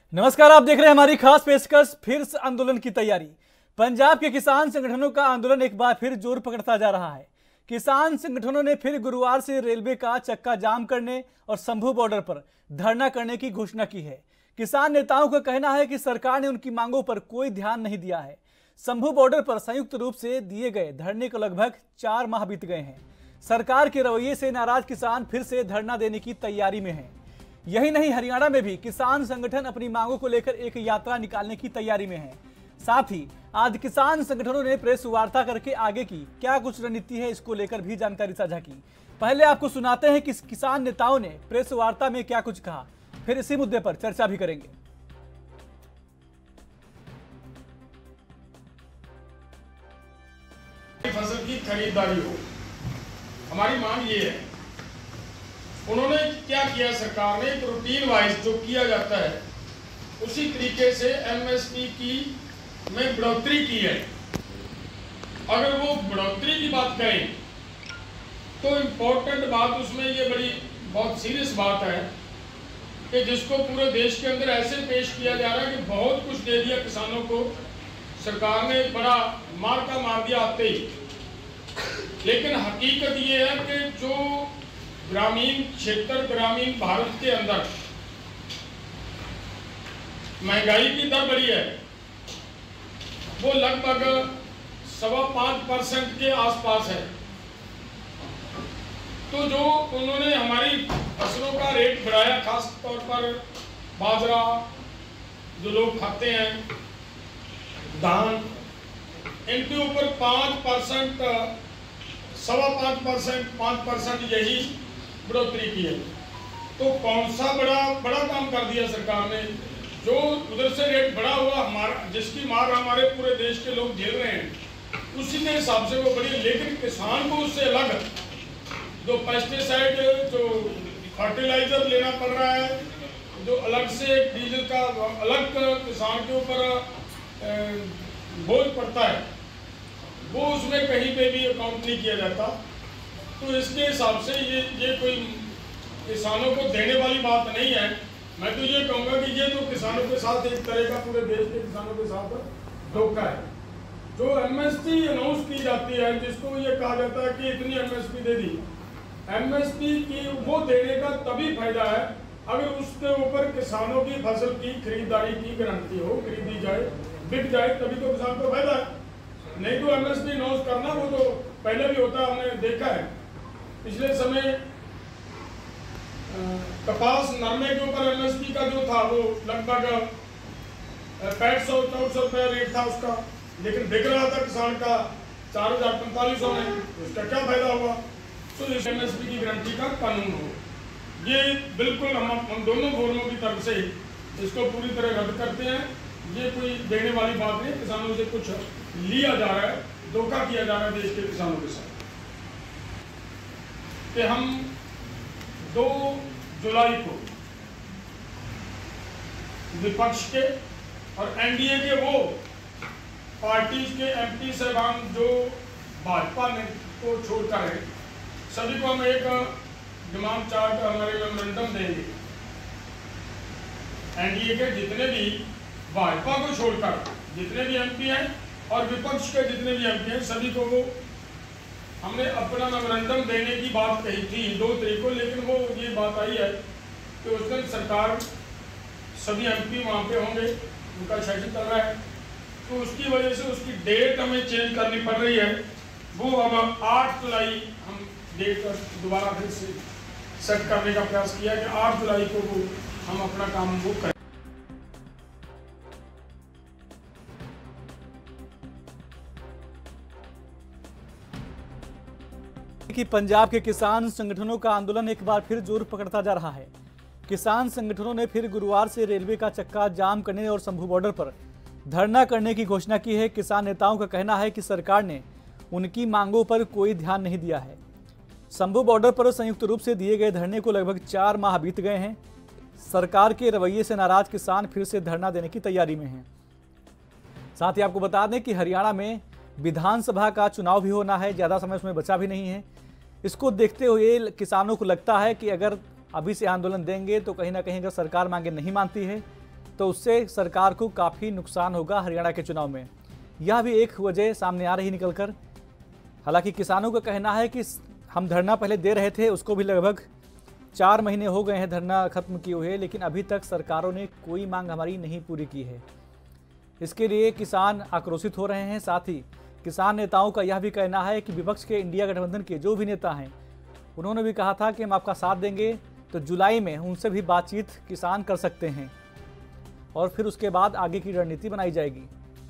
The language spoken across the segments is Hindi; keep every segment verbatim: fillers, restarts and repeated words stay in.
नमस्कार, आप देख रहे हैं हमारी खास पेशकश फिर से आंदोलन की तैयारी। पंजाब के किसान संगठनों का आंदोलन एक बार फिर जोर पकड़ता जा रहा है। किसान संगठनों ने फिर गुरुवार से रेलवे का चक्का जाम करने और शंभू बॉर्डर पर धरना करने की घोषणा की है। किसान नेताओं का कहना है कि सरकार ने उनकी मांगों पर कोई ध्यान नहीं दिया है। शंभू बॉर्डर पर संयुक्त रूप से दिए गए धरने को लगभग चार माह बीत गए हैं। सरकार के रवैये से नाराज किसान फिर से धरना देने की तैयारी में हैं। यही नहीं, हरियाणा में भी किसान संगठन अपनी मांगों को लेकर एक यात्रा निकालने की तैयारी में है। साथ ही आज किसान संगठनों ने प्रेस वार्ता करके आगे की क्या कुछ रणनीति है, इसको लेकर भी जानकारी साझा की। पहले आपको सुनाते हैं कि किसान नेताओं ने प्रेस वार्ता में क्या कुछ कहा, फिर इसी मुद्दे पर चर्चा भी करेंगे। फसल की खरीदारी हो, हमारी मांग ये है। उन्होंने क्या किया, सरकार ने एक रूटीन वाइज जो किया जाता है उसी तरीके से एमएसपी की में बढ़ोतरी की है। अगर वो बढ़ोतरी की बात करें तो इम्पोर्टेंट बात उसमें ये बड़ी बहुत सीरियस बात है कि जिसको पूरे देश के अंदर ऐसे पेश किया जा रहा है कि बहुत कुछ दे दिया किसानों को, सरकार ने बड़ा मार का मार दिया आते ही। लेकिन हकीकत ये है कि जो ग्रामीण क्षेत्र, ग्रामीण भारत के अंदर महंगाई की दर बढ़ी है, वो लगभग सवा पाँच परसेंट के आसपास है। तो जो उन्होंने हमारी फसलों का रेट बढ़ाया, खास तौर पर बाजरा जो लोग खाते हैं, धान, इनके ऊपर पाँच परसेंट, सवा पाँच परसेंट, पाँच परसेंट यही बढ़ोतरी की है। तो कौन सा बड़ा बड़ा काम कर दिया सरकार ने? जो उधर से रेट बढ़ा हुआ, हमारा जिसकी मार हमारे पूरे देश के लोग झेल रहे हैं, उसी के हिसाब से वो बढ़ी। लेकिन किसान को उससे अलग जो पेस्टिसाइड, जो फर्टिलाइजर लेना पड़ रहा है, जो अलग से डीजल का अलग किसान के ऊपर बोझ पड़ता है, वो उसमें कहीं पे भी अकाउंट नहीं किया जाता। तो इसके हिसाब से ये ये कोई किसानों को देने वाली बात नहीं है। मैं तो ये कहूँगा कि ये तो किसानों के साथ एक तरह का पूरे देश के किसानों के साथ धोखा है। जो एमएसपी अनाउंस की जाती है, जिसको ये कहा जाता है कि इतनी एमएसपी दे दी, एमएसपी की वो देने का तभी फायदा है अगर उसके ऊपर किसानों की फसल की खरीदारी की गारंटी हो, खरीदी जाए, बिक जाए, तभी तो किसान को फायदा है। नहीं तो एमएसपी अनाउंस करना वो तो पहले भी होता है, हमने देखा है। पिछले समय कपास, नरमे के ऊपर एमएसपी का जो था वो लगभग पैंठ सौ चौदह सौ रुपया रेट था उसका, लेकिन बिक रहा था किसान का चार हजार पैंतालीस सौ में। उसका क्या फायदा हुआ? तो इस एमएसपी की गारंटी का कानून हो, ये बिल्कुल हम हम दोनों फोरमों की तरफ से इसको पूरी तरह रद्द करते हैं। ये कोई देने वाली बात नहीं, किसानों से कुछ लिया जा रहा है, धोखा किया जा रहा है देश के किसानों के साथ। कि हम दो जुलाई को विपक्ष के और एनडीए के वो पार्टी के एमपी साहबान जो भाजपा ने को छोड़कर है, सभी को हम एक डिमांड चार्ट, हमारे मेमोरेंडम देंगे। एनडीए के जितने भी, भाजपा को छोड़कर जितने भी एमपी हैं और विपक्ष के जितने भी एमपी हैं, सभी को वो हमने अपना मेमोरेंडम देने की बात कही थी दो तारीख को। लेकिन वो ये बात आई है कि उस दिन सरकार, सभी एमपी वहाँ पे होंगे, उनका सेशन चल रहा है, तो उसकी वजह से उसकी डेट हमें चेंज करनी पड़ रही है। वो अब आठ जुलाई हम डेट दोबारा फिर से सेट करने का प्रयास किया कि आठ जुलाई को वो हम अपना काम वो करें। कि पंजाब के किसान संगठनों का आंदोलन एक बार फिर जोर पकड़ता जा रहा है। किसान संगठनों ने फिर गुरुवार से रेलवे का चक्का जाम करने और शंभू बॉर्डर पर धरना करने की घोषणा की है। किसान नेताओं का कहना है कि सरकार ने उनकी मांगों पर कोई ध्यान नहीं दिया है। शंभू बॉर्डर पर संयुक्त रूप से दिए गए धरने को लगभग चार माह बीत गए हैं। सरकार के रवैये से नाराज किसान फिर से धरना देने की तैयारी में हैं। साथ ही आपको बता दें कि हरियाणा में विधानसभा का चुनाव भी होना है, ज़्यादा समय उसमें बचा भी नहीं है। इसको देखते हुए किसानों को लगता है कि अगर अभी से आंदोलन देंगे तो कहीं ना कहीं अगर सरकार मांगे नहीं मानती है तो उससे सरकार को काफ़ी नुकसान होगा हरियाणा के चुनाव में। यह भी एक वजह सामने आ रही निकलकर। हालांकि किसानों का कहना है कि हम धरना पहले दे रहे थे, उसको भी लगभग चार महीने हो गए हैं धरना खत्म किए हुए, लेकिन अभी तक सरकारों ने कोई मांग हमारी नहीं पूरी की है। इसके लिए किसान आक्रोशित हो रहे हैं। साथ ही किसान नेताओं का यह भी कहना है कि विपक्ष के इंडिया गठबंधन के जो भी नेता हैं, उन्होंने भी कहा था कि हम आपका साथ देंगे, तो जुलाई में उनसे भी बातचीत किसान कर सकते हैं और फिर उसके बाद आगे की रणनीति बनाई जाएगी।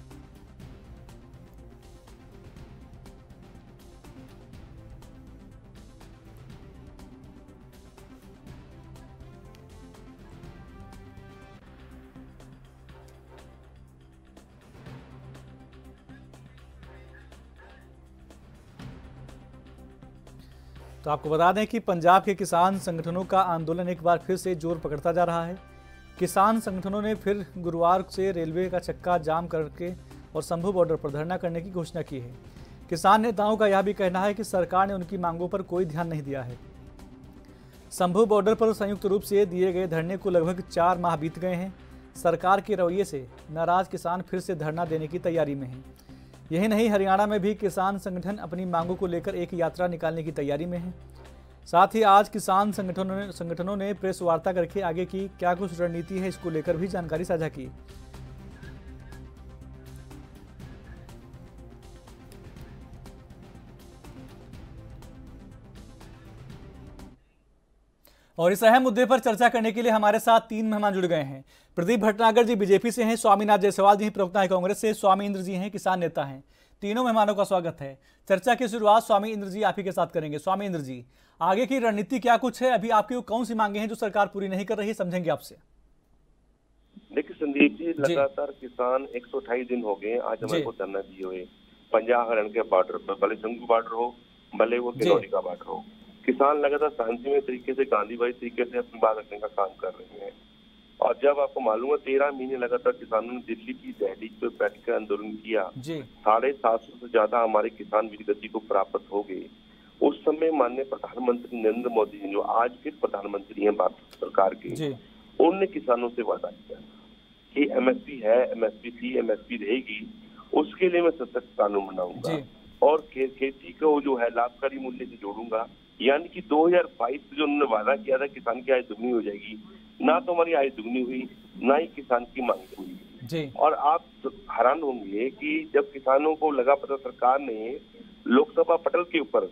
तो आपको बता दें कि पंजाब के किसान संगठनों का आंदोलन एक बार फिर से जोर पकड़ता जा रहा है। किसान संगठनों ने फिर गुरुवार से रेलवे का चक्का जाम करके और शंभू बॉर्डर पर धरना करने की घोषणा की है। किसान नेताओं का यह भी कहना है कि सरकार ने उनकी मांगों पर कोई ध्यान नहीं दिया है। शंभू बॉर्डर पर संयुक्त रूप से दिए गए धरने को लगभग चार माह बीत गए हैं। सरकार के रवैये से नाराज किसान फिर से धरना देने की तैयारी में हैं। यही नहीं, हरियाणा में भी किसान संगठन अपनी मांगों को लेकर एक यात्रा निकालने की तैयारी में है। साथ ही आज किसान संगठनों ने संगठनों ने प्रेस वार्ता करके आगे की क्या कुछ रणनीति है, इसको लेकर भी जानकारी साझा की। और इस अहम मुद्दे पर चर्चा करने के लिए हमारे साथ तीन मेहमान जुड़ गए हैं। प्रदीप भटनागर जी बीजेपी से हैं, स्वामीनाथ जायसवाल जी प्रवक्ता है कांग्रेस से, स्वामी इंद्र जी हैं किसान नेता हैं। तीनों मेहमानों का स्वागत है। चर्चा की शुरुआत स्वामी इंद्र जी आप ही के साथ करेंगे। स्वामी इंद्र जी, आगे की रणनीति क्या कुछ है? अभी आपकी कौन सी मांगे हैं जो सरकार पूरी नहीं कर रही है, समझेंगे आपसे। देखिए संदीप जी, लगातार किसान एक सौ अट्ठाईस दिन हो गए आज हमारे को धरना दिए हुए पंजाब हरियाणा के बॉर्डर पर, भले शंभू बॉर्डर हो भले वो किन्नौर का बॉर्डर हो। किसान लगातार शांतिमय तरीके से गांधीवादी तरीके से अपनी बात रखने का काम कर रहे हैं। और जब आपको मालूम है तेरह महीने लगातार किसानों ने दिल्ली की दहली पे बैठकर आंदोलन किया, साढ़े सात सौ से ज्यादा हमारे किसान वीरगति को प्राप्त हो गए। उस समय माननीय प्रधानमंत्री नरेंद्र मोदी जी, जो आज फिर प्रधानमंत्री हैं भारत सरकार के, उन्होंने किसानों से वादा किया कि एमएसपी है, एमएसपी थी, एमएसपी रहेगी, उसके लिए मैं सशक्त कानून बनाऊंगा और खे, खेती को जो है लाभकारी मूल्य से जोड़ूंगा। यानी कि दो हज़ार बाईस में जो उन्होंने वादा किया था किसान की आय दुगनी हो जाएगी, ना तो हमारी आय दुगनी हुई, ना ही किसान की मांग हुई। और आप हैरान होंगे कि जब किसानों को लगा पता सरकार ने लोकसभा पटल के ऊपर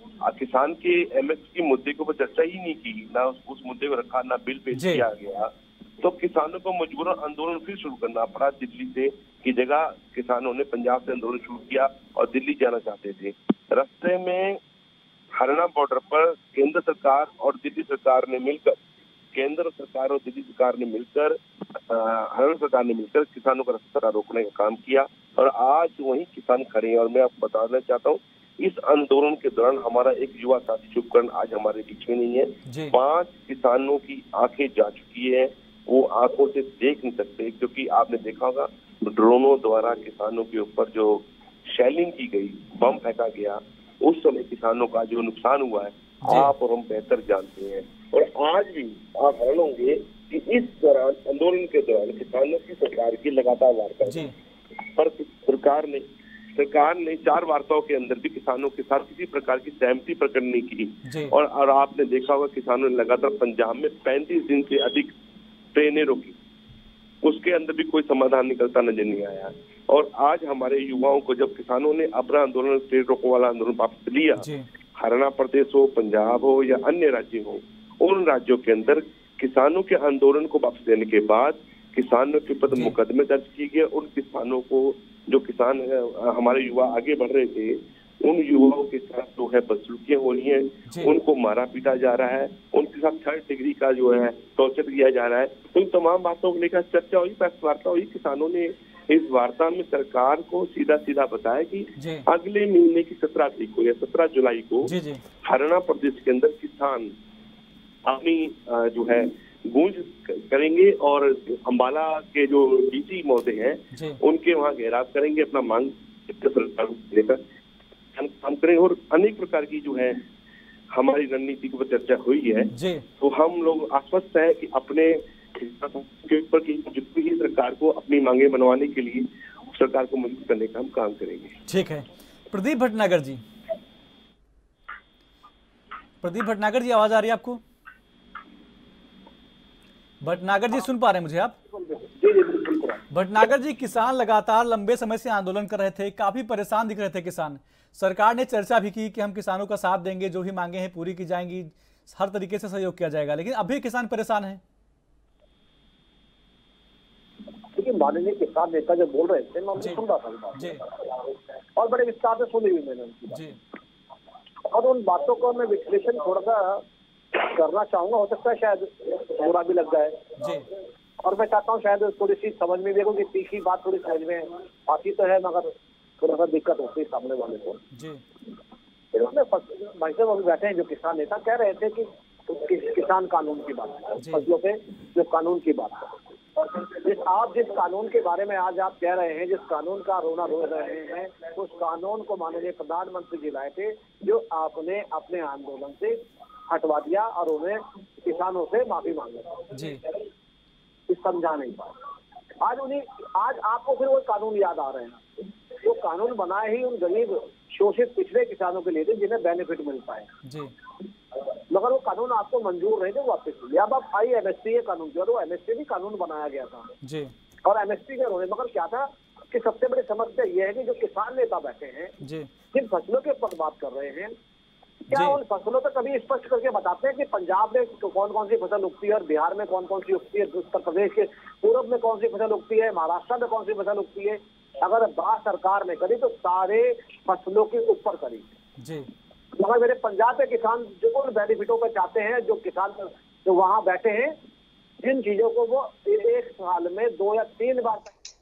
किसान के एमएसपी मुद्दे के ऊपर चर्चा ही नहीं की, ना उस, उस मुद्दे को रखा, ना बिल पेश किया गया, तो किसानों को मजबूरन आंदोलन फिर शुरू करना पड़ा दिल्ली से की जगह। किसानों ने पंजाब से आंदोलन शुरू किया और दिल्ली जाना चाहते थे। रास्ते में हरियाणा बॉर्डर पर केंद्र सरकार और दिल्ली सरकार ने मिलकर केंद्र सरकार और दिल्ली सरकार ने मिलकर हरियाणा सरकार ने मिलकर किसानों का रास्ता रोकने का काम किया और आज वही किसान खड़े हैं। और मैं आपको बताना चाहता हूँ, इस आंदोलन के दौरान हमारा एक युवा साथी शुभकरण आज हमारे बीच में नहीं है। पांच किसानों की आंखें जा चुकी है, वो आंखों से देख नहीं सकते, क्योंकि आपने देखा होगा ड्रोनों द्वारा किसानों के ऊपर जो शेलिंग की गई, बम फेंका गया, उस समय किसानों का जो नुकसान हुआ है आप और हम बेहतर जानते हैं। और आज भी आप हैरान होंगे कि इस दौरान आंदोलन के दौरान किसानों की सरकार की लगातार वार्ता, पर सरकार ने सरकार ने चार वार्ताओं के अंदर भी किसानों के साथ किसी प्रकार की सहमति प्रकट नहीं की। और, और आपने देखा होगा किसानों ने लगातार पंजाब में पैंतीस दिन से अधिक ट्रेनें रोकी, उसके अंदर भी कोई समाधान निकलता नजर नहीं आया। और आज हमारे युवाओं को जब किसानों ने अपना आंदोलन स्टेट रोको वाला आंदोलन वापस लिया, हरियाणा प्रदेश हो, पंजाब हो या अन्य राज्य हो, उन राज्यों के अंदर किसानों के आंदोलन को वापस लेने के बाद किसानों के ऊपर मुकदमे दर्ज किए गए। उन किसानों को जो किसान हमारे युवा आगे बढ़ रहे थे, उन युवाओं के साथ जो है बदसलूकियां हो रही हैं, उनको मारा पीटा जा रहा है, उनके साथ थर्ड डिग्री का जो है टॉर्चर किया जा रहा है। तो इन तमाम बातों को लेकर चर्चा हुई, प्रेस वार्ता हुई। किसानों ने इस वार्ता में सरकार को सीधा सीधा बताया कि अगले महीने की सत्रह तारीख को या सत्रह जुलाई को हरियाणा प्रदेश के अंदर किसान अपनी जो है गूंज करेंगे और अंबाला के जो डीसी महोदय हैं उनके वहाँ घेराव करेंगे, अपना मांग सरकार लेकर काम करेंगे। और अनेक प्रकार की जो है हमारी रणनीति के ऊपर चर्चा हुई है। तो हम लोग आश्वस्त है कि अपने के ऊपर की जितनी भी सरकार को अपनी मांगे बनवाने के लिए सरकार को मजबूत करने का हम काम करेंगे। ठीक है। प्रदीप भटनागर जी, प्रदीप भटनागर जी आवाज आ रही है आपको? भटनागर जी सुन पा रहे हैं मुझे आप? जी जी बिल्कुल। भटनागर जी, किसान लगातार लंबे समय से आंदोलन कर रहे थे, काफी परेशान दिख रहे थे किसान। सरकार ने चर्चा भी की कि हम किसानों का साथ देंगे, जो भी मांगे हैं पूरी की जाएंगी, हर तरीके से सहयोग किया जाएगा, लेकिन अभी किसान परेशान हैं। देखिए, माननीय किसान नेता जो बोल रहे थे, मैं उनको सुन रहा था जी और बड़े विस्तार से सुनी हुई मैंने उनकी जी, और उन बातों को मैं विश्लेषण थोड़ा सा करना चाहूंगा। हो सकता है शायद बुरा भी लग जाए जी और मैं चाहता हूँ शायद थोड़ी सी समझ में देखो कि तीखी बात थोड़ी समझ में आती तो है, मगर थोड़ा सा दिक्कत होती है सामने वाले को जी। इन्होंने भाई साहब अभी बैठे हैं जो किसान नेता कह रहे थे कि, कि किसान कानून की बात है, फसलों पे जो कानून की बात है, जिस आप जिस कानून के बारे में आज आप कह रहे हैं, जिस कानून का रोना रो रहे हैं, उस कानून को माननीय प्रधानमंत्री जी लाए थे, जो आपने अपने आंदोलन से हटवा दिया और उन्हें किसानों से माफी मांगी जी। समझा नहीं पाए। आज उन्हें आज आपको फिर वो कानून याद आ रहे हैं जो कानून बनाए ही उन गरीब शोषित पिछड़े किसानों के लिए थे जिन्हें बेनिफिट मिल पाए जी। मगर वो कानून आपको मंजूर नहीं थे, वापस लिया। अब आप आई एमएसपी के कानून की, और वो एमएसपी भी कानून बनाया गया था जी। और एमएसपी के उन्होंने, मगर क्या था कि सबसे बड़ी समस्या ये है कि जो किसान नेता बैठे हैं जी जिन फसलों के ऊपर बात कर रहे हैं, क्या उन फसलों पर कभी स्पष्ट करके बताते हैं कि पंजाब में कौन कौन सी फसल उगती है और बिहार में कौन कौन सी उगती है, उत्तर प्रदेश के पूर्व में कौन सी फसल उगती है, महाराष्ट्र में कौन सी फसल उगती है? अगर बात सरकार ने करी तो सारे फसलों के ऊपर करी जी। मगर मेरे पंजाब के किसान जो उन बेनिफिटों पर चाहते हैं, जो किसान जो वहां बैठे हैं, जिन चीजों को वो एक साल में दो या तीन बार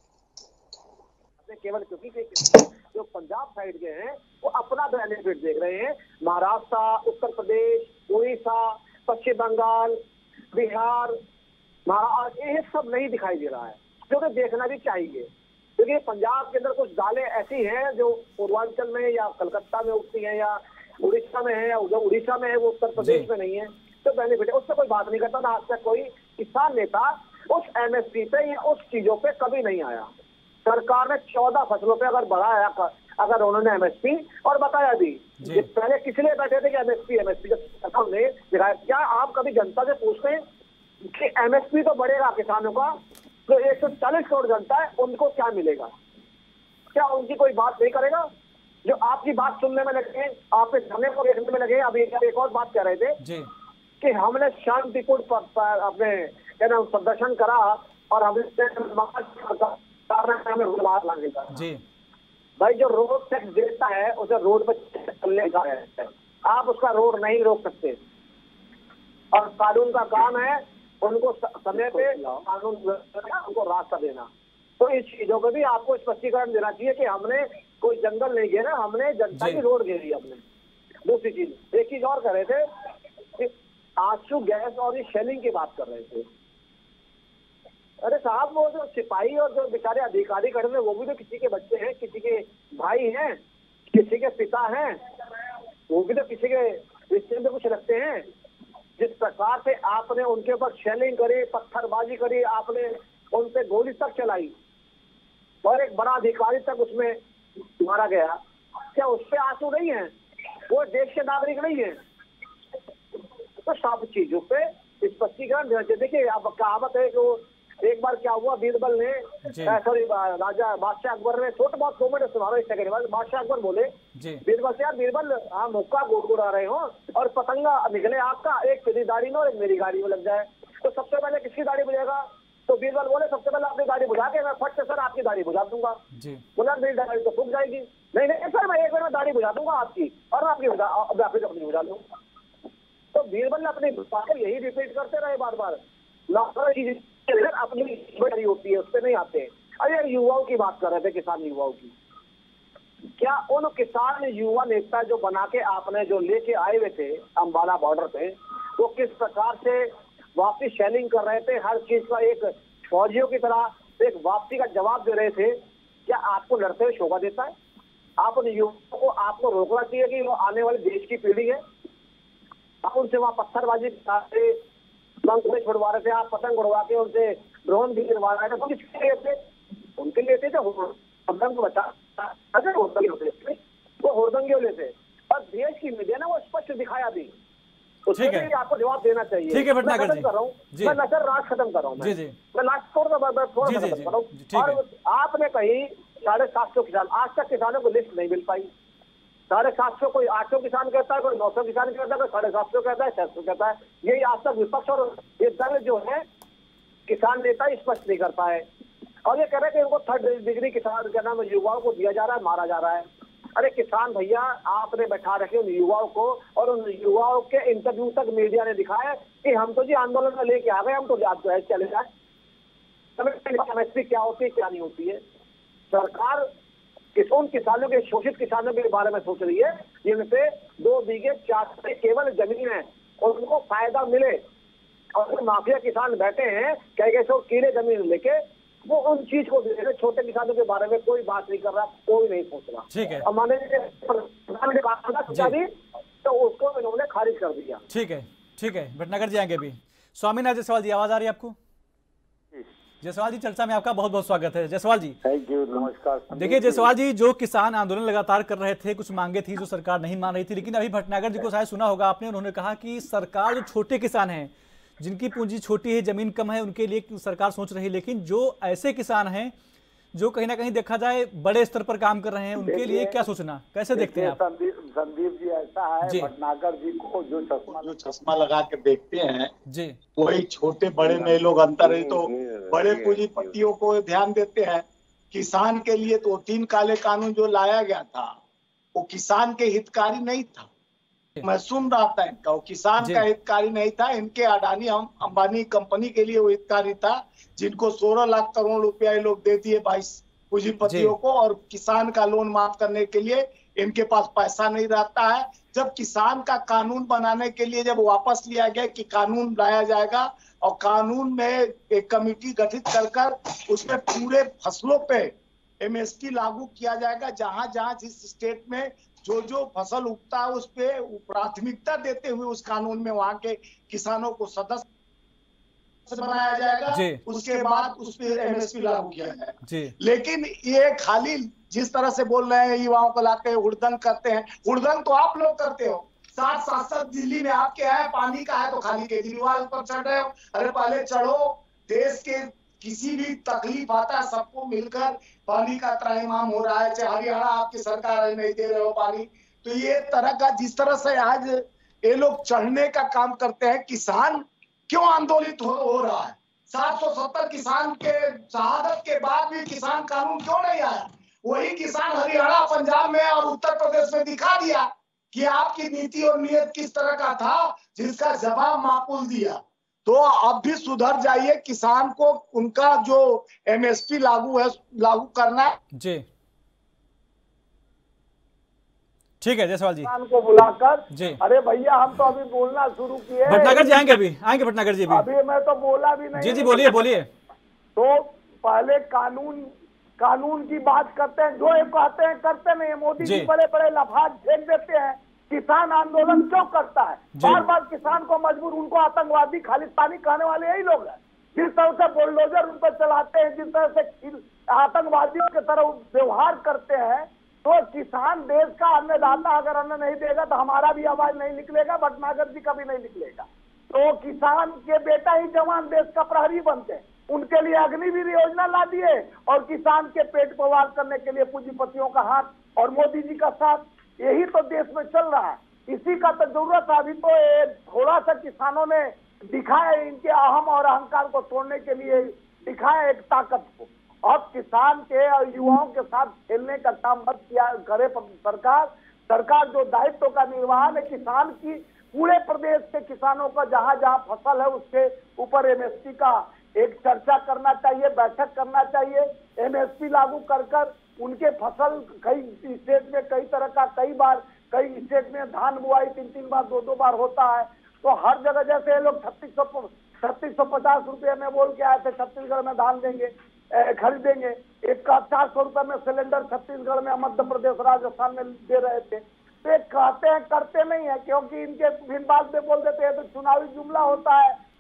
केवल क्योंकि जो पंजाब साइड के हैं वो अपना बेनिफिट देख रहे हैं। महाराष्ट्र, उत्तर प्रदेश, उड़ीसा, पश्चिम बंगाल, बिहार, महाराष्ट्र, ये सब नहीं दिखाई दे रहा है, जो कि देखना भी चाहिए। क्योंकि पंजाब के अंदर कुछ दालें ऐसी हैं जो पूर्वांचल में या कलकत्ता में उगती हैं या उड़ीसा में है या उधर उड़ीसा में है, वो उत्तर प्रदेश में नहीं है, तो बेनिफिट है। उससे कोई बात नहीं करता था। आज तक कोई किसान नेता उस एमएसपी पे या उस चीजों पे कभी नहीं आया। सरकार ने चौदह फसलों पे अगर बढ़ाया, अगर उन्होंने एमएसपी और बताया भी, पहले किस लिए बैठे थे कि एमएसपी एमएसपी जब ने दिखाया। क्या आप कभी जनता से पूछते हैं कि एमएसपी तो बढ़ेगा किसानों का, तो एक सौ चालीस करोड़ जनता है उनको क्या मिलेगा? क्या उनकी कोई बात नहीं करेगा? जो आपकी बात सुनने में लगे, आपके धरने को देखने में लगे। अभी एक और बात कह रहे थे जी कि हमने शांतिपूर्ण अपने क्या नाम प्रदर्शन करा और हमने जी भाई, जो रोड टैक्स देता है उसे रोड पर चलने का है, आप उसका रोड नहीं रोक सकते और कानून का काम है उनको समय पे कानून उनको रास्ता देना। तो इस चीजों को भी आपको स्पष्टीकरण देना चाहिए कि हमने कोई जंगल नहीं घेरा, हमने जनता की रोड घेरी हमने। दूसरी चीज, एक चीज और कर रहे थे कि आंसू गैस और ये शेलिंग की बात कर रहे थे। अरे साहब, वो जो सिपाही और जो बेचारे अधिकारी खड़े हैं वो भी तो किसी के बच्चे हैं, किसी के भाई हैं, किसी के पिता हैं, वो भी तो किसी के रिश्ते में कुछ रखते हैं। जिस प्रकार से आपने उनके ऊपर शेलिंग करी, पत्थरबाजी करी, आपने उन पे गोली तक चलाई और एक बड़ा अधिकारी तक उसमें मारा गया, क्या उस पे आंसू नहीं है? वो देश के नागरिक नहीं है? तो सब चीजों पे स्पष्टीकरण देना चाहिए। देखिए, अब कहावत है कि एक बार क्या हुआ, बीरबल ने सॉरी राजा बादशाह अकबर ने छोटे बहुत दो मिनट सुना रहा इससे के बाद बादशाह अकबर बोले बीरबल से, यार बीरबल आप मुक्का गुड़गुड़ा रहे हो और पतंगा निकले आपका, एक तेरी दाढ़ी में और एक मेरी गाड़ी में लग जाए, तो सबसे पहले किसकी दाढ़ी बुझेगा? तो बीरबल बोले सबसे पहले अपनी दाढ़ी बुझा के मैं फट से सर आपकी दाढ़ी बुझा दूंगा। बोला मेरी दाढ़ी तो फूक जाएगी। नहीं नहीं सर, मैं एक बार में दाढ़ी बुझा दूंगा आपकी और आपकी अपनी बुझा दूंगा। तो बीरबल ने अपनी बातें यही रिपीट करते रहे बार बार, अपनी बड़ी होती है उस पर नहीं आते। अरे युवाओं की बात कर रहे थे, किसान युवाओं की, क्या उन किसान युवा नेता जो बना के आपने जो लेके आए हुए थे अम्बाला बॉर्डर पे, वो किस प्रकार से वापसी शेलिंग कर रहे थे, हर चीज का एक फौजियों की तरह एक वापसी का जवाब दे रहे थे, क्या आपको लड़ते हुए शोभा देता है? आप उन युवाओं को आपको रोकना चाहिए कि वो आने वाले देश की पीढ़ी है। आप उनसे वहां पत्थरबाजी पंख में छुड़वा रहे थे, आप पतंग उड़वा के उनसे ड्रोन भी गिरवा रहे थे, तो किसके लिए थे? उनके लिए थे जो पतंग को बचा अगर होर्दंगी होते थे, वो होर्दंगियों लेते। और देश की मीडिया ने वो स्पष्ट दिखाया भी, उसके लिए आपको जवाब देना चाहिए। ठीक है भटनागर जी, कर रहा हूँ मैं नजर राज खत्म कर रहा हूँ, जी जी मैं लास्ट थोड़ा सा थोड़ा सा खत्म कर रहा हूँ। और आपने कही साढ़े सात सौ किसान, आज तक किसानों को लिस्ट नहीं मिल पाई। साढ़े सात सौ कोई आठ सौ किसान कहता है, कोई नौ सौ किसान कहता है, कोई साढ़े सात सौ कहता है, छह सौ कहता है। यही आज तक विपक्ष और ये दल जो है किसान नेता स्पष्ट नहीं कर पाए। और ये कह रहे हैं कि इनको थर्ड डिग्री किसान क्या नाम युवाओं को दिया जा रहा है, मारा जा रहा है। अरे किसान भैया, आपने बैठा रखे उन युवाओं को, और उन युवाओं के इंटरव्यू तक मीडिया ने दिखाया कि हम तो जी आंदोलन में लेके आ गए, हम तो आप जो है चले जाए। एमएसपी क्या होती है क्या नहीं होती है। सरकार किस उन किसानों के, शोषित किसानों के बारे में सोच रही है जिनसे दो बीघे चार से केवल जमीन है और उनको फायदा मिले। और माफिया किसान बैठे हैं कह कह सौ किले जमीन लेके, वो उन चीज को दे, छोटे किसानों के बारे में कोई बात नहीं कर रहा, कोई नहीं सोच रहा। ठीक है, और मैंने तो उसको इन्होंने खारिज कर दिया। ठीक है ठीक है भटनागर जी आएंगे अभी। स्वामीनाथ जायसवाल जी, आवाज आ रही है आपको? जायसवाल जी, चर्चा में आपका बहुत बहुत स्वागत है। जायसवाल जी, थैंक यू, नमस्कार। देखिए जायसवाल जी, जो किसान आंदोलन लगातार कर रहे थे, कुछ मांगे थी जो सरकार नहीं मान रही थी, लेकिन अभी भटनागर जी को शायद सुना होगा आपने, उन्होंने कहा कि सरकार जो छोटे किसान हैं, जिनकी पूंजी छोटी है, जमीन कम है, उनके लिए सरकार सोच रही है। लेकिन जो ऐसे किसान हैं जो कहीं ना कहीं देखा जाए बड़े स्तर पर काम कर रहे हैं, उनके लिए क्या सोचना, कैसे देखते हैं आप? संदीप संदीप जी, ऐसा है भटनागर जी को जो चश्मा जो चश्मा लगा के देखते हैं जी, वही छोटे बड़े में लोग अंतर है। तो बड़े पूंजीपतियों को ध्यान देते हैं। किसान के लिए तो तीन काले कानून जो लाया गया था वो किसान के हितकारी नहीं था। मैं सुन रहा था इनका, वो किसान का हितकारी नहीं था। इनके अडानी हम अंबानी कंपनी के लिए वो हितकारी था, जिनको सोलह लाख करोड़ रुपया ये लोग दे दिए बाईस पूंजीपतियों को, और किसान का लोन माफ करने के लिए इनके पास पैसा नहीं रहता है। जब किसान का कानून बनाने के लिए जब वापस लिया गया कि कानून लाया जाएगा और कानून में एक कमेटी गठित कर कर उसमें पूरे फसलों पे एमएसपी लागू किया जाएगा, जहां जहां जिस स्टेट में जो जो फसल उगता है उस पे प्राथमिकता देते हुए उस कानून में वहां के किसानों को सदस्य बनाया जाएगा। उसके बाद उस पे एमएसपी लागू किया जाएगा। लेकिन ये खाली जिस तरह से बोल रहे हैं युवाओं को लाके हुड़दंग करते हैं, हुड़दंग तो आप लोग करते हो। सात सात सात दिल्ली में आपके है, पानी का है तो खाली केजरीवाल पर चढ़ रहे हो। अरे पहले चढ़ो, देश के किसी भी तकलीफ आता है सबको मिलकर पानी का त्राहिमाम हो रहा है। चाहे हरियाणा आपकी सरकार नहीं दे रहे हो पानी, तो ये तरह का जिस तरह से आज ये लोग चढ़ने का काम करते हैं, किसान क्यों आंदोलित हो, हो रहा है? सात सौ सत्तर किसान के शहादत के बाद भी किसान कानून क्यों नहीं आया? वही किसान हरियाणा, पंजाब में और उत्तर प्रदेश में दिखा दिया कि आपकी नीति और नियत किस तरह का था, जिसका जवाब माकूल दिया। तो अब भी सुधर जाइए, किसान को उनका जो एमएसपी लागू है लागू करना है। जी ठीक है जायसवाल जी, किसान को बुलाकर जी। अरे भैया हम तो अभी बोलना शुरू किए। भटनागर जी आएंगे अभी, आएंगे भटनागर जी अभी। अभी मैं तो बोला भी नहीं। जी जी बोलिए बोलिए। तो पहले कानून कानून की बात करते हैं, जो ये कहते हैं करते नहीं। मोदी जी बड़े बड़े लफाज फेंक देते हैं। किसान आंदोलन क्यों करता है? बार बार किसान को मजबूर, उनको आतंकवादी खालिस्तानी कहने वाले यही लोग हैं। जिस तरह से बुलडोजर उन पर चलाते हैं, जिस तरह से आतंकवादियों की तरह व्यवहार करते हैं, तो किसान देश का अन्नदाता, अगर अन्न नहीं देगा तो हमारा भी आवाज नहीं निकलेगा, भटनागर जी का भी नहीं निकलेगा। तो किसान के बेटा ही जवान देश का प्रहरी बनते हैं। उनके लिए अग्निवीर योजना ला दिए और किसान के पेट को वार करने के लिए पूंजीपतियों का हाथ और मोदी जी का साथ। यही तो देश में चल रहा है। इसी का तो जरूरत है। अभी तो थोड़ा सा किसानों ने दिखाया, इनके अहम और अहंकार को तोड़ने के लिए दिखाया एक ताकत को। अब किसान के और युवाओं के साथ खेलने का काम मत किया करे सरकार। सरकार जो दायित्व का निर्वहन है किसान की, पूरे प्रदेश के किसानों का जहां जहां फसल है उसके ऊपर एमएसपी का एक चर्चा करना चाहिए, बैठक करना चाहिए। एमएसपी लागू कर कर उनके फसल, कई स्टेट में कई तरह का, कई बार कई स्टेट में धान बुआई तीन तीन बार दो दो बार होता है। तो हर जगह जैसे ये लोग छत्तीस सौ छत्तीस सौ पचास रुपये में बोल के आए थे छत्तीसगढ़ में धान देंगे, खरीदेंगे। एक का चार सौ रुपये में सिलेंडर छत्तीसगढ़ में, मध्य प्रदेश, राजस्थान में दे रहे थे। तो कहते हैं करते नहीं है, क्योंकि इनके फिर बाद में बोल देते हैं तो चुनावी जुमला होता है,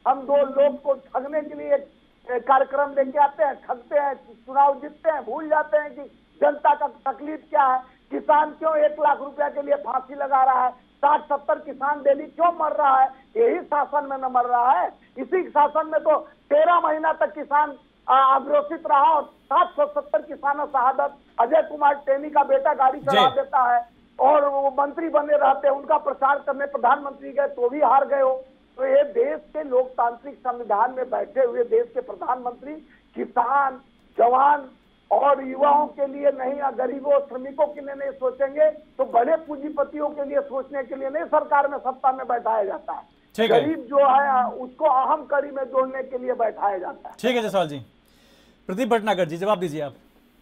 हम दो लोग को ठगने के लिए कार्यक्रम लेके आते हैं, ठगते हैं, चुनाव जीतते हैं, भूल जाते हैं कि जनता का तकलीफ क्या है। किसान क्यों एक लाख रुपया के लिए फांसी लगा रहा है, साठ सत्तर किसान डेली क्यों मर रहा है, यही शासन में न मर रहा है। इसी शासन में तो तेरह महीना तक किसान अग्रोसित रहा और सात सौ सत्तर किसानों शहादत। अजय कुमार टेनी का बेटा गाड़ी चला देता है और वो मंत्री बने रहते हैं, उनका प्रचार करने प्रधानमंत्री गए तो भी हार गए हो। तो ये देश के लोकतांत्रिक संविधान में बैठे हुए देश के प्रधानमंत्री किसान, जवान और युवाओं के लिए नहीं, गरीबों श्रमिकों के लिए नहीं सोचेंगे तो बड़े पूंजीपतियों के लिए सोचने के लिए नहीं सरकार में सत्ता में बैठाया जाता है। गरीब जो है उसको अहम कड़ी में जोड़ने के लिए बैठाया जाता है। ठीक है जायसवाल जी। प्रदीप भटनागर जी जवाब दीजिए आप।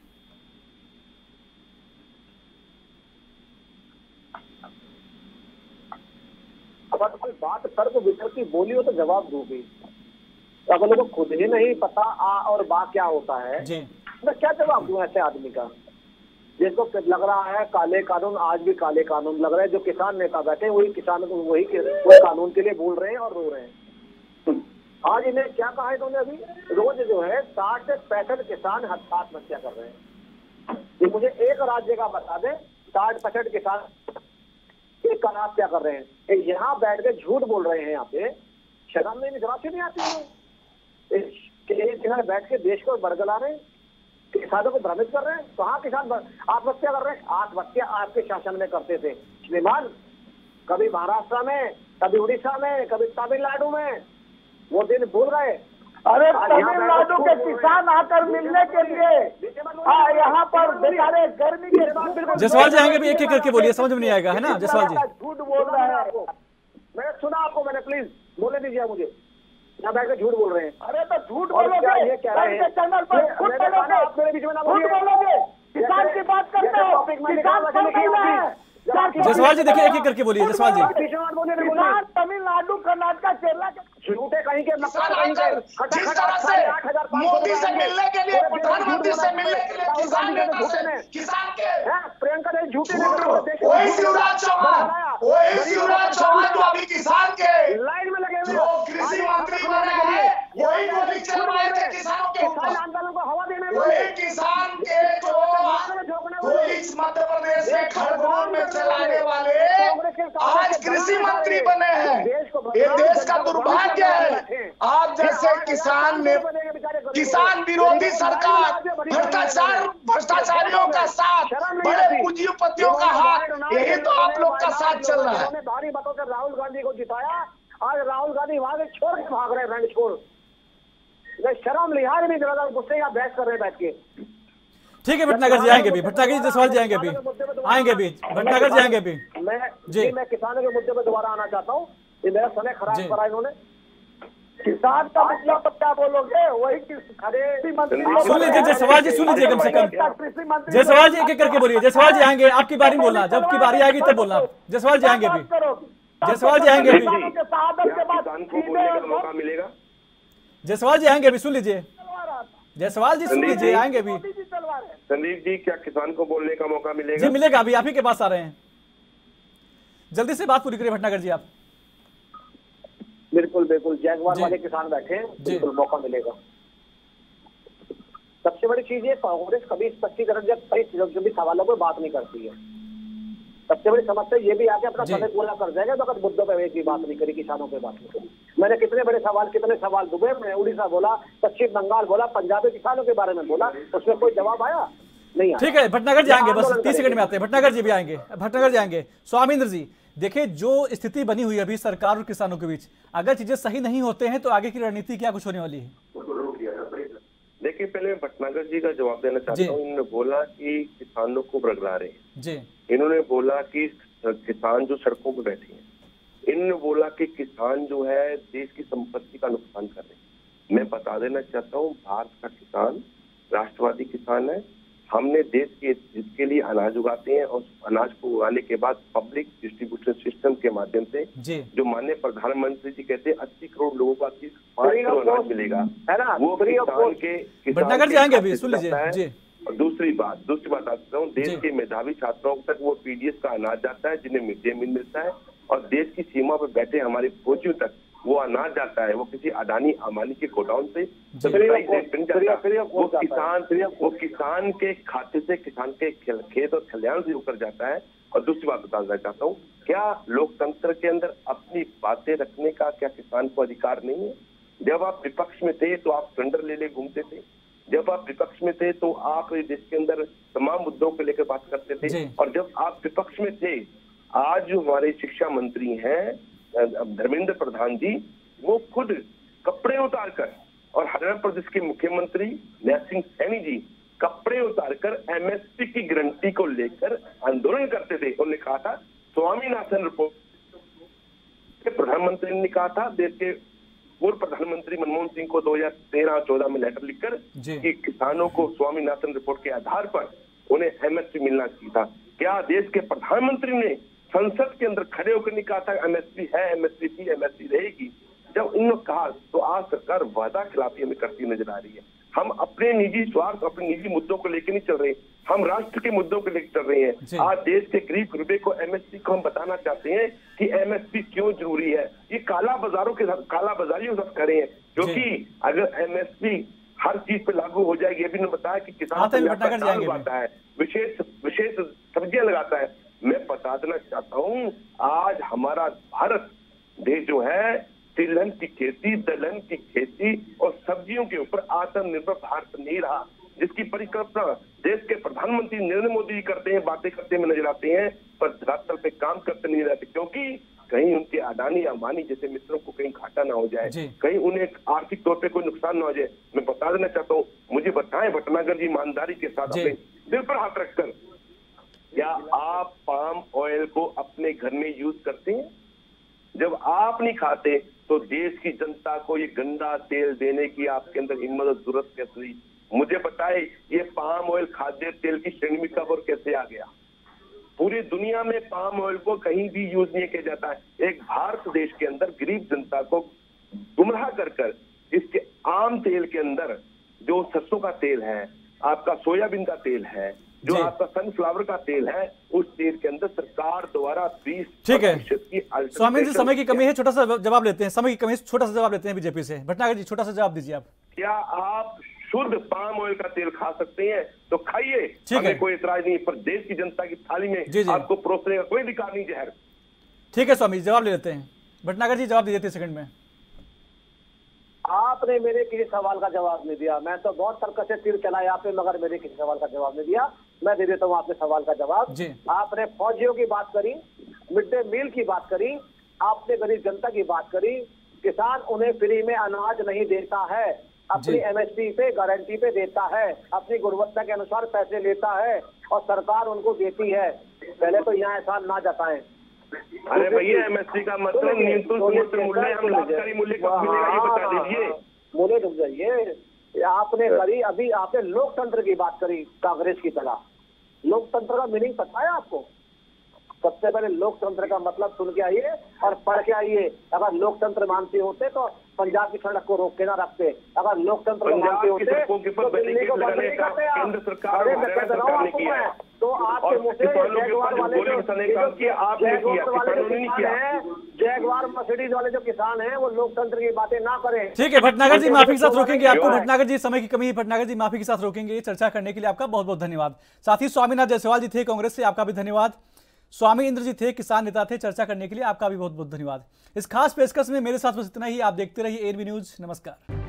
अगर कोई बात तर्क वितर्क की बोली हो तो जवाब दूंगी। अगर लोगों को खुद ही नहीं पता आ और बा क्या होता है जी, मैं क्या जवाब दूं ऐसे आदमी का जिसको लग रहा है काले कानून, आज भी काले कानून लग रहा है। जो किसान नेता बैठे वही किसानों को वही वही कानून के लिए बोल रहे हैं और रो रहे हैं। आज इन्हें क्या कहा है इन्होंने, अभी रोज जो है साठ से पैंसठ किसान आत्महत्या कर रहे हैं। ये मुझे एक राज्य का बता दें, साठ पैंसठ किसान एक आत्महत्या कर रहे हैं। यहाँ बैठ के झूठ बोल रहे हैं, यहाँ पे शर्म नहीं निकलाती नहीं आती है। बैठ के देश को बरगला रहे हैं, किसानों को भ्रमित कर रहे हैं। कहाँ किसान आत्महत्या कर रहे हैं? आत्महत्या आपके शासन में करते थे श्रीमान, कभी महाराष्ट्र में, कभी उड़ीसा में, कभी तमिलनाडु में। वो दिन भूल गए। अरे तमिलनाडु के किसान आकर मिलने के लिए यहाँ पर बेचारे गर्मी के। जायसवाल जी आएंगे भी एक एक करके बोलिए, समझ में नहीं आएगा है ना जायसवाल जी। झूठ बोल रहे हैं आपको, मैंने सुना आपको, मैंने प्लीज बोलने दीजिए मुझे। यहाँ बैठ के झूठ बोल रहे हैं। अरे तो झूठ बोलोगे, ये कह रहे हैं चैनल पर झूठ बोलोगे, आप मेरे बीच में ना बोलिए। किसान की बात करते हो, किसान कौन बोल रहा है? जायसवाल जी देखिए एक एक करके बोलिए जायसवाल जी। किसान तमिलनाडु, कर्नाटका, केरला के झूठे कहीं के जिस तरह से मोदी से मिलने के लिए, प्रधानमंत्री से मिलने के लिए किसान नेता से किसान के प्रियंका ने झूठे वही शिवराज चौहान, वही शिवराज चौहान जो अभी किसान के लाइन में लगे जो कृषि मंत्री बने हैं, वही गोली चलवाए थे किसानों के ऊपर। आंदोलन को हवा देने वही किसान के जो पुलिस मध्य प्रदेश में खरगोन में चलाने वाले आज कृषि मंत्री बने हैं। ये देश का दुर्भाग्य है। आप जैसे किसान ने किसान विरोधी सरकार, भ्रष्टाचार भ्रष्टाचारियों का साथ, बड़े पूंजीपतियों का हाथ, यही तो आप लोग का साथ चल रहा है। भारी मतों से राहुल गांधी को जिताया, आज राहुल गांधी वहां से छोड़ के भाग रहे हैं, छोड़ शर्म लिहाज नहीं दिला, गुस्से का बहस कर रहे बैठ के। ठीक है भटनागर जी आएंगे भी, भटनागर जी जायसवाल जी आएंगे भी, आएंगे भी भटनागर जी आएंगे भी। मैं जी मैं किसानों के मुद्दे पर दोबारा आना चाहता हूँ। ये मेरा समय खराब करा इन्होंने। किसान का मुद्दा पर क्या बोलोगे? वही सुन लीजिए जायसवाल जी, सुन लीजिए कम से कम। जायसवाल जी एक एक करके बोलिए। जायसवाल जी आएंगे, आपकी बारी बोलना, जब की बारी आएगी तब बोलना। जायसवाल जी आएंगे भी, जायसवाल जी आएंगे भी, जायसवाल जी आएंगे भी, सुन लीजिए जायसवाल जी, सुन लीजिए आएंगे भी। संदीप जी क्या किसान को बोलने का मौका मिलेगा? जी मिलेगा, अभी आप ही के पास आ रहे हैं, जल्दी से बात पूरी करिए भटनागर जी आप। बिल्कुल बिल्कुल, जैगवार वाले किसान बैठे हैं, बिल्कुल मौका मिलेगा। सबसे बड़ी चीज ये, कांग्रेस कभी स्पष्टीकरण जो भी सवालों पर बात नहीं करती है। सबसे बड़ी समस्या ये भी आके अपना समय पूरा कर जाएगा तो अगर मुद्दों पर एक भी बात नहीं करी, किसानों पे बात नहीं करी। मैंने कितने बड़े सवाल कितने सवाल दुबई में, उड़ीसा बोला, पश्चिम बंगाल बोला, पंजाब के किसानों के बारे में बोला, उसमें कोई जवाब आया नहीं। ठीक है भटनागर जी आएंगे, बस तीस सेकंड में आते हैं। भटनागर जी भी आएंगे, भटनागर जी आएंगे। स्वामींद्र जी देखिए, जो स्थिति बनी हुई है अभी सरकार और किसानों के बीच, अगर चीजें सही नहीं होते हैं तो आगे की रणनीति क्या कुछ होने वाली है? देखिए पहले मैं भटनागर जी का जवाब देना चाहता हूँ। इन्होंने बोला कि किसानों को बरगला रहे हैं जी, इन्होंने बोला कि किसान जो सड़कों पर बैठे हैं, इन्होंने बोला कि किसान जो है देश की संपत्ति का नुकसान कर रहे हैं। मैं बता देना चाहता हूँ, भारत का किसान राष्ट्रवादी किसान है। हमने देश के हित के लिए अनाज उगाते हैं और अनाज को उगाने के बाद पब्लिक डिस्ट्रीब्यूशन सिस्टम के माध्यम से जो माननीय प्रधानमंत्री जी कहते हैं अस्सी करोड़ लोगों का पाँच करोड़ अनाज मिलेगा, है ना, वो किसान के भटनागर जी आएंगे अभी, सुन लीजिए जी। और दूसरी बात दूसरी बात आता हूँ, देश के मेधावी छात्रों तक वो पीडीएस का अनाज जाता है, जिन्हें मिड डे मील मिलता है, और देश की सीमा पर बैठे हमारे फौजियों तक वो अनाज जाता है, वो किसी अडानी अमानी के गोडाउन से सब्सिडाइज रेट मिल जाता है, वो किसान वो किसान के खाते से, किसान के खेत और खलिहान से उतर जाता है। और दूसरी बात बताना चाहता हूँ, क्या लोकतंत्र के अंदर अपनी बातें रखने का क्या किसान को अधिकार नहीं है? जब आप विपक्ष में थे तो आप सिलेंडर ले ले घूमते थे, जब आप विपक्ष में थे तो आप देश के अंदर तमाम मुद्दों को लेकर बात करते थे, और जब आप विपक्ष में थे, आज जो हमारे शिक्षा मंत्री हैं धर्मेंद्र प्रधान जी, वो खुद कपड़े उतारकर, और हरियाणा प्रदेश के मुख्यमंत्री नितिन सिंह सैनी जी कपड़े उतारकर एमएसपी की गारंटी को लेकर आंदोलन करते थे। उन्होंने कहा था स्वामीनाथन रिपोर्ट, प्रधानमंत्री ने कहा था देश के पूर्व प्रधानमंत्री मनमोहन सिंह को दो हज़ार तेरह चौदह में लेटर लिखकर कि किसानों को स्वामीनाथन रिपोर्ट के आधार पर उन्हें एमएसपी मिलना चाहिए था। क्या देश के प्रधानमंत्री ने संसद के अंदर खड़े होकर नहीं कहा था एमएसपी है, एमएसपी थी, एमएसपी रहेगी? जब इन्होंने कहा तो आज सरकार वादा खिलाफी हमें करती नजर आ रही है। हम अपने निजी स्वार्थ, अपने निजी मुद्दों को लेकर नहीं चल रहे, हम राष्ट्र के मुद्दों को लेकर चल रहे हैं। आज देश के गरीब गुरबे को एमएसपी को हम बताना चाहते हैं कि एमएसपी क्यों जरूरी है। ये काला बाजारों के साथ, काला बाजारियों के साथ खड़े हैं, क्योंकि अगर एमएसपी हर चीज पे लागू हो जाएगी, अभी ने बताया कि किसान लगाता है, विशेष विशेष सब्जियां लगाता है। मैं बता देना चाहता हूँ, आज हमारा भारत देश जो है तिलहन की खेती, दलहन की खेती और सब्जियों के ऊपर आत्मनिर्भर भारत नहीं रहा, जिसकी परिकल्पना देश के प्रधानमंत्री नरेंद्र मोदी करते हैं, बातें करते हुए नजर आते हैं, पर धरातल पे काम करते नहीं रहते, क्योंकि कहीं उनके अडानी अंबानी जैसे मित्रों को कहीं घाटा ना हो जाए, कहीं उन्हें आर्थिक तौर पे कोई नुकसान ना हो जाए। मैं बता देना चाहता हूँ, मुझे बताएं भटनागर जी ईमानदारी के साथ अपने दिल पर हाथ रखकर, क्या आप पाम ऑयल को अपने घर में यूज करते हैं? जब आप नहीं खाते तो देश की जनता को ये गंदा तेल देने की आपके अंदर हिम्मत और जरूरत कैसे हुई? मुझे बताए, ये पाम ऑयल खाद्य तेल की श्रेणी में कब और कैसे आ गया? पूरी दुनिया में पाम ऑयल को कहीं भी यूज नहीं किया जाता है। एक भारत देश के अंदर गरीब जनता को गुमराह कर कर इसके आम तेल के अंदर जो सरसों का तेल है, आपका सोयाबीन का तेल है, जो आपका सनफ्लावर का तेल है, उस तेल के अंदर सरकार द्वारा बीस ठीक है। स्वामी जी, समय की कमी है, छोटा सा जवाब लेते हैं, समय की कमी है, छोटा सा जवाब लेते हैं बीजेपी से। भटनागर जी, छोटा सा जवाब दीजिए आप। क्या आप शुद्ध पाम ऑयल का तेल खा सकते हैं तो खाइए, हमें कोई इतराज नहीं, पर देश की जनता की थाली में जी जी। आपको परोसने का कोई अधिकार नहीं जहर। ठीक है स्वामी जी, जवाब ले लेते हैं। भटनागर जी जवाब दीजिए तीस सेकंड में। आपने मेरे किसी सवाल का जवाब नहीं दिया, मैं तो बहुत तर्क से तीर चलाया आप पे, मगर मेरे किसी सवाल का जवाब नहीं दिया। मैं दे देता हूँ आपके सवाल का जवाब। आपने फौजियों की बात करी, मिड डे मील की बात करी, आपने गरीब जनता की बात करी। किसान उन्हें फ्री में अनाज नहीं देता है, अपनी एमएसपी पे गारंटी पे देता है, अपनी गुणवत्ता के अनुसार पैसे लेता है और सरकार उनको देती है। पहले तो यहाँ एहसान ना जताएं। अरे भैया, एमएसपी का मतलब न्यूनतम समर्थन मूल्य, हम लाभकारी मूल्य कब मिलेगा ये बता दीजिए। मूल्य रुक जाइए, आपने करी अभी आपने लोकतंत्र की बात करी कांग्रेस की तरह। लोकतंत्र का मीनिंग पता है आपको? सबसे पहले लोकतंत्र का मतलब सुन के आइए और पढ़ के आइए। अगर लोकतंत्र मानते होते तो पंजाब की सड़क को रोक के ना रखते, अगर लोकतंत्र मानते होते तो दिल्ली को बंद नहीं करते। केंद्र सरकार अरे मैं कह रहा हूँ आपको, तो आपके मुंह से जैगवार वाले जो जैगवार मर्सिडीज वाले जो किसान हैं वो लोकतंत्र की बातें ना करें। ठीक है भटनागर जी, माफी के साथ रोकेंगे आपको। भटनागर जी, समय की कमी है, भटनागर जी माफी के साथ रोकेंगे। चर्चा करने के लिए आपका बहुत बहुत धन्यवाद। साथ ही स्वामीनाथ जायसवाल जी थे कांग्रेस से, आपका भी धन्यवाद। स्वामी इंद्र जी थे, किसान नेता थे, चर्चा करने के लिए आपका भी बहुत बहुत धन्यवाद। इस खास पेशकश में मेरे साथ बस इतना ही। आप देखते रहिए एएनबी न्यूज। नमस्कार।